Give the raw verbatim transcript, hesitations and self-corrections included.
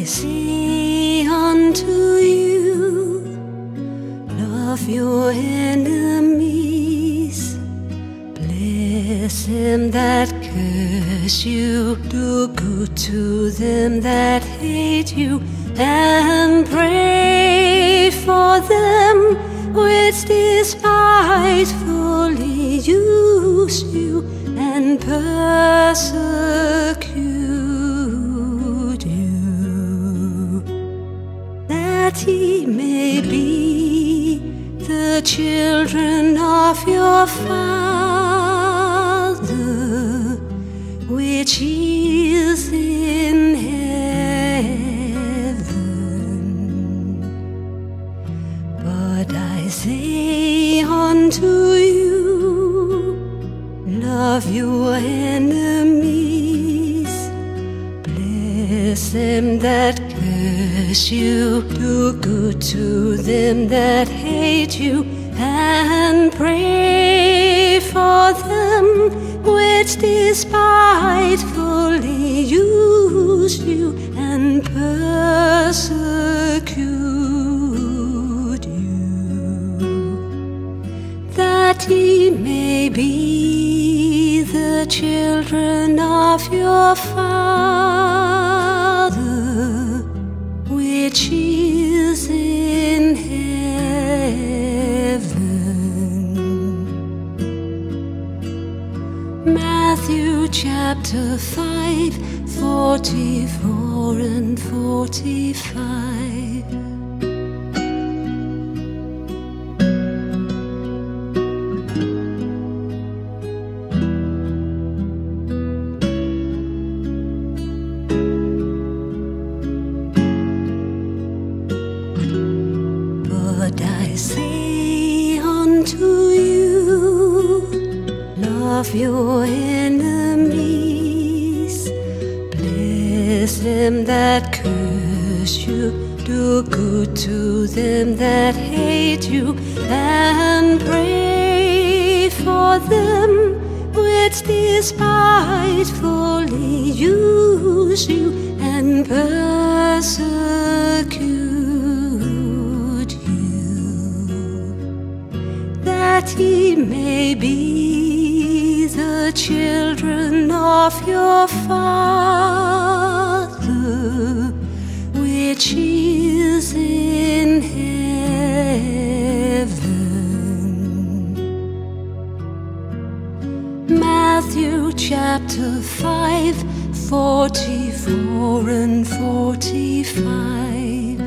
say unto you, love your enemies, bless them that curse you, do good to them that hate you, and pray for them which despitefully use you and persecute you, that ye may be the children of your Father which is in heaven. But I say unto you, love your enemies, bless them that curse you, do good to them that hate you, and pray for them which despitefully use you and persecute you, that ye may be the children of your Father which is in heaven. Matthew chapter five, forty-four and forty-five. But I say unto you, love your enemies, bless them that curse you, do good to them that hate you, and pray for them which despitefully use you and persecute you, that ye may be the children of your Father which is in heaven. Matthew chapter five, forty-four and forty-five.